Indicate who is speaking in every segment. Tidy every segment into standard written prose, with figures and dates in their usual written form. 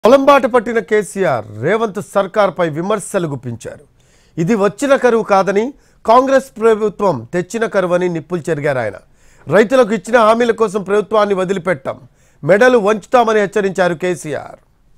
Speaker 1: పొలంబాట పట్టిన కేసీఆర్ రేవంత్ సర్కార్పై విమర్శలు గుప్పించారు. ఇది వచ్చిన కరువు కాదని కాంగ్రెస్ ప్రభుత్వం తెచ్చిన కరువని నిప్పులు చెరిగారు ఆయన. రైతులకు ఇచ్చిన హామీల కోసం ప్రభుత్వాన్ని వదిలిపెట్టాం, మెడలు వంచుతామని హెచ్చరించారు కేసీఆర్.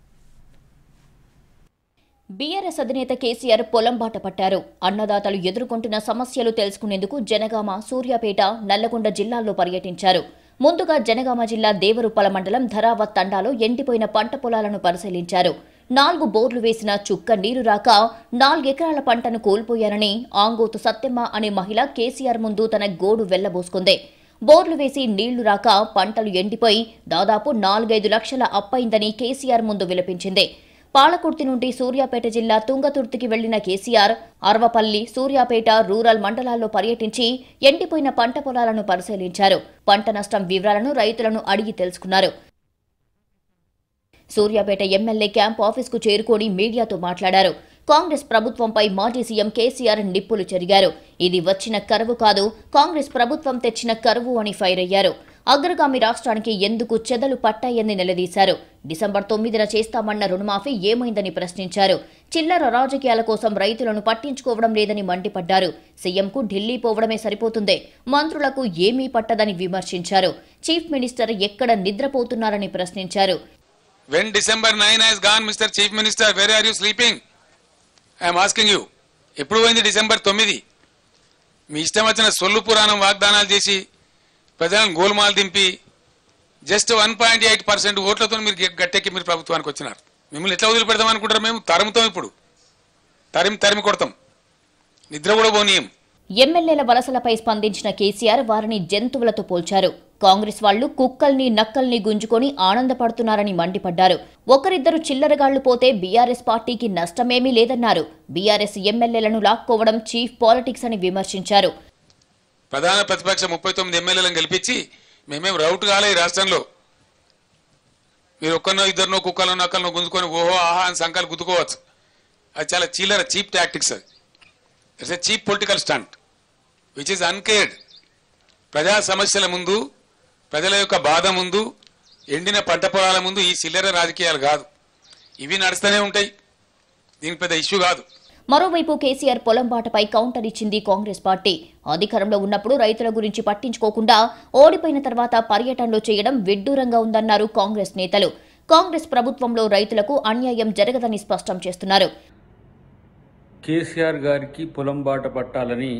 Speaker 2: బీఆర్ఎస్ అధినేత కేసీఆర్ పొలంబాట పట్టారు. అన్నదాతలు ఎదుర్కొంటున్న సమస్యలు తెలుసుకునేందుకు జనగామ, సూర్యాపేట, నల్లగొండ జిల్లాల్లో పర్యటించారు. ముందుగా జనగామ జిల్లా దేవరుప్పల మండలం ధరావత్ తండాలో ఎండిపోయిన పంట పొలాలను పరిశీలించారు. 4 బోర్లు వేసిన చుక్క నీరు రాక 4 ఎకరాల పంటను కోల్పోయారని ఆంగోతు సత్యమ్మ అనే మహిళ కేసీఆర్ ముందు తన గోడు వెళ్లబోసుకుంది. బోర్లు వేసి నీళ్లు రాక పంటలు ఎండిపోయి దాదాపు 4-5 లక్షల అప్పయిందని కేసీఆర్ ముందు విలపించింది. పాలకుర్తి నుండి సూర్యాపేట జిల్లా తుంగతుర్తికి వెళ్లిన కేసీఆర్ అర్వపల్లి, సూర్యాపేట రూరల్ మండలాల్లో పర్యటించి ఎండిపోయిన పంట పొలాలను పరిశీలించారు. పంట నష్టం వివరాలను రైతులను అడిగి తెలుసుకున్నారు. సూర్యాపేట ఎమ్మెల్యే క్యాంప్ ఆఫీస్కు చేరుకొని మీడియాతో మాట్లాడారు. కాంగ్రెస్ ప్రభుత్వంపై మాజీ సీఎం కేసీఆర్ నిప్పులు చెరిగారు. ఇది వచ్చిన కరువు కాదు, కాంగ్రెస్ ప్రభుత్వం తెచ్చిన కరువు అని ఫైర్ అయ్యారు. అగ్రగామి రాష్ట్రానికి ఎందుకు చెదలు పట్టాయని నిలదీశారు. డిసెంబర్ 9న చేస్తామన్న రుణమాఫీ ఏమైందని ప్రశ్నించారు. చిల్లర రాజకీయాల కోసం రైతులను పట్టించుకోవడం లేదని మండిపడ్డారు. సీఎంకు ఢిల్లీ పోవడమే సరిపోతుంది, మంత్రులకు ఏమీ పట్టదని విమర్శించారు. చీఫ్ మినిస్టర్ ఎక్కడ నిద్రపోతున్నారని ప్రశ్నించారు.
Speaker 3: When December 9 has gone, Mr. Chief Minister, where are you sleeping? I am asking you. ఎప్పుడు పోయింది డిసెంబర్ 9? మీ ఇష్టం వచ్చిన సొల్లు పురాణం వాగ్దానాలు చేసి ప్రజలను గోల్మాల్ దింపి జస్ట్ 1.8% ఓట్లతో మీరు గట్టెక్కి మీరు ప్రభుత్వానికి వచ్చినారు. మిమ్మల్ని ఎట్లా వదిలిపెడతాం అనుకుంటారు? మేము తరుముతాం, ఇప్పుడు తరిమి కొడతాం, నిద్ర కూడా పోనీయం.
Speaker 2: ఎమ్మెల్యేల వలసలపై స్పందించిన కేసీఆర్ వారిని జంతువులతో పోల్చారు. కాంగ్రెస్ వాళ్లు కుక్కల్ని నక్కల్ని గుంజుకొని ఆనందపడుతున్నారని మండిపడ్డారు. ఒకరిద్దరు చిల్లరగాళ్లు పోతే బీఆర్ఎస్ పార్టీకి నష్టమేమీ లేదన్నారు. బీఆర్ఎస్ ఎమ్మెల్యేలను లాక్కోవడం చీఫ్ పాలిటిక్స్ అని విమర్శించారు.
Speaker 3: ప్రధాన ప్రతిపక్ష 39 ఎమ్మెల్యేలను గెలిపించి మేమేం రౌట్ కాలే ఈ రాష్ట్రంలో. మీరు ఒక్కనో ఇద్దరినో కుక్కలను నక్కలను గుంజుకొని ఓహో ఆహా అని సంకాలు గుద్దుకోవచ్చు. అది చాలా చిల్లర, చీప్ టాక్టిక్స్. అది it's a cheap political stunt which is uncared. ప్రజా సమస్యల ముందు, ప్రజల యొక్క బాధ ముందు, ఎండిన పంట పొలాల ముందు ఈ చిల్లర రాజకీయాలు కాదు, ఇవి నడుస్తూనే ఉంటాయి. దీనికి పెద్ద ఇష్యూ కాదు.
Speaker 2: మరోవైపు కేసీఆర్ పొలంబాటపై కౌంటర్ ఇచ్చింది కాంగ్రెస్ పార్టీ. అధికారంలో ఉన్నప్పుడు రైతుల గురించి పట్టించుకోకుండా ఓడిపోయిన తర్వాత పర్యటనలో చేయడం విడ్డూరంగా ఉందన్నారు కాంగ్రెస్ నేతలు. కాంగ్రెస్ ప్రభుత్వంలో రైతులకు అన్యాయం జరగదని స్పష్టం చేస్తున్నారు.
Speaker 4: కేసీఆర్ గారికి పొలంబాట పట్టాలని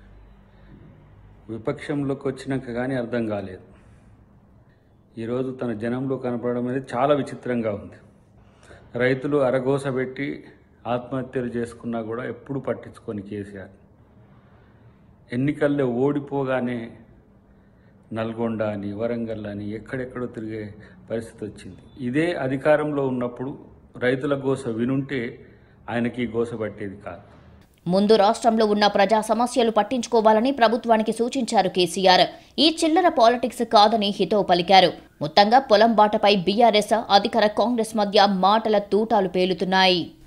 Speaker 4: విపక్షంలోకి వచ్చినాక కానీ అర్థం కాలేదు. ఈరోజు తన జనంలో కనపడడం అనేది చాలా విచిత్రంగా ఉంది. రైతులు అరగోస పెట్టి ఆత్మహత్యలు చేసుకున్నా కూడా ఎప్పుడు పట్టించుకొని కేసీఆర్ ఎన్నికల్లో ఓడిపోగానే నల్గొండ అని, వరంగల్ అని ఎక్కడెక్కడో తిరిగే పరిస్థితి వచ్చింది. ఇదే అధికారంలో ఉన్నప్పుడు రైతుల గోస వినుంటే ఆయనకి గోస పట్టేది కాదు.
Speaker 2: ముందు రాష్ట్రంలో ఉన్న ప్రజా సమస్యలు పట్టించుకోవాలని ప్రభుత్వానికి సూచించారు కేసీఆర్. ఈ చిల్లర పాలిటిక్స్ కాదని హితవు పలికారు. మొత్తంగా పొలం బాటపై బీఆర్ఎస్, అధికార కాంగ్రెస్ మధ్య మాటల తూటాలు పేలుతున్నాయి.